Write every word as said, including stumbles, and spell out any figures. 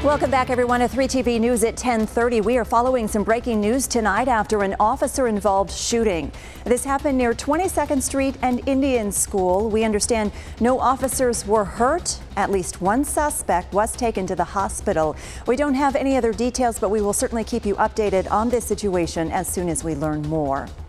Welcome back, everyone, to three T V News at ten thirty. We are following some breaking news tonight after an officer-involved shooting. This happened near twenty-second Street and Indian School. We understand no officers were hurt. At least one suspect was taken to the hospital. We don't have any other details, but we will certainly keep you updated on this situation as soon as we learn more.